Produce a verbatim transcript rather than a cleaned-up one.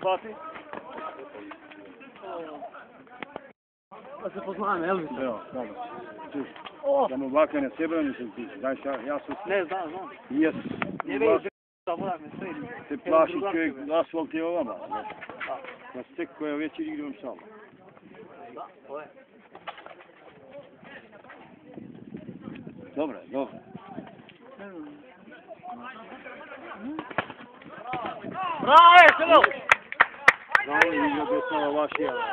Fati? Da se poznajemo, jel' mi? Evo, dobro. Čuš, O! da mu ovakve ne sjebaju nisam ti. Znaš, ja, ja sam... Ne, znam, znam. Jes. Ne vidi da moram me sve. Te plaši čovjek, asfalt je ovama. Na stek koja već igram sam. Da, to je. Dobro, dobro. Bravo, Crno! Bravo, i da je samo vaš jedan.